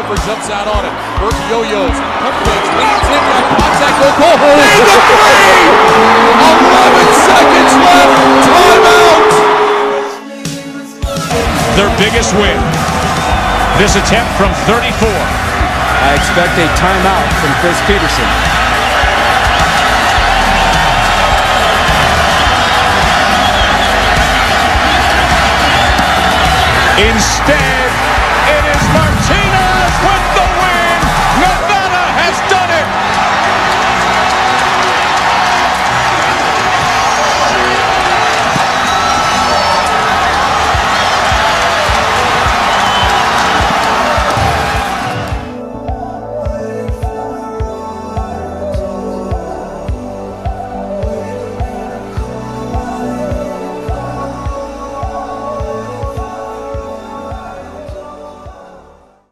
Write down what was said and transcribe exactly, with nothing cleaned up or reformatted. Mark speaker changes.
Speaker 1: Harper jumps out on it. Burke yo-yos. Cupcakes. Leans in. Got contact. Go goal. Made the three! eleven seconds left. Timeout!
Speaker 2: Their biggest win. This attempt from thirty-four.
Speaker 3: I expect a timeout from Chris Peterson.
Speaker 2: Instead,